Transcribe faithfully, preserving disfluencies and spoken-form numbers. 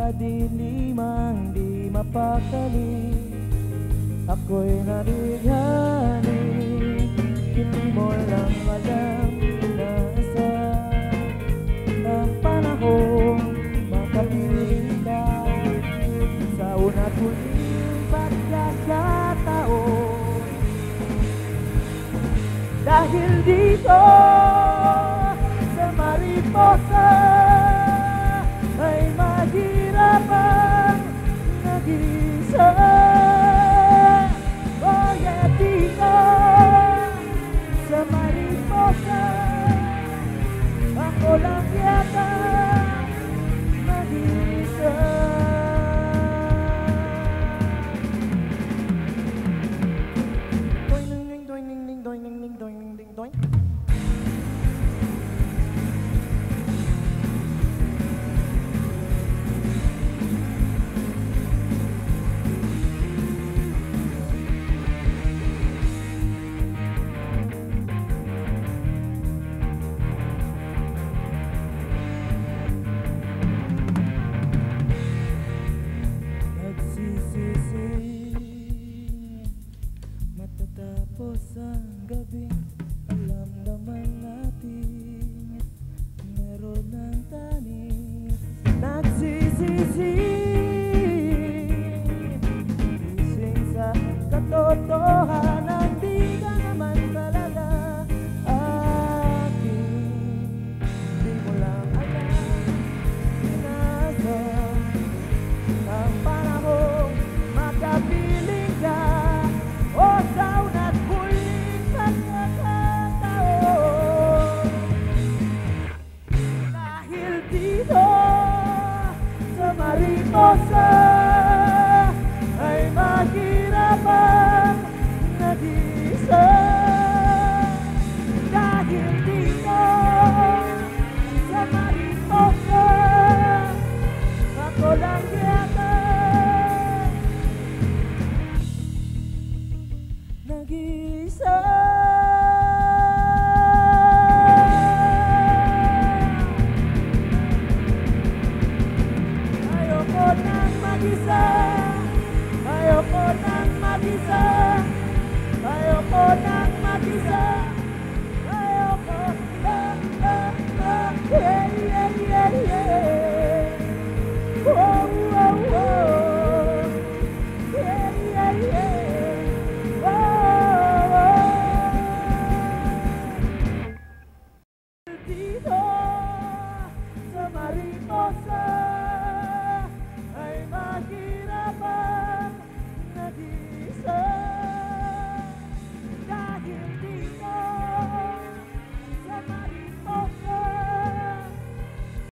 kadiliman di mapakali. Ako'y nabighani, hindi mo lang alam na sa ng panahon makapiling ka sa una't huling pagkakataon. Dahil dito sa mariposa ay mahirap ang nag-isa. Oh yeah, dito sa mariposa ako lang yata mag-isa. Doing ding ding doing ding ding doing ding ding doing ding ding doing. Matatapos ang gabing alam naman natin meron ng tanim. Nagsisisi gising sa katotohanan, di ka naman talaga akin. Di mo lang alam nasa ang panahon makapiling ka o sa una't huling pagkakataon. Dahil dito sa mariposa ay mahirap ang nag-isa. Dahil dito sa mariposa ako lang yata nag-isa. Ayoko nang mag-isa, ayoko nang mag-isa, ayoko nang mag-isa.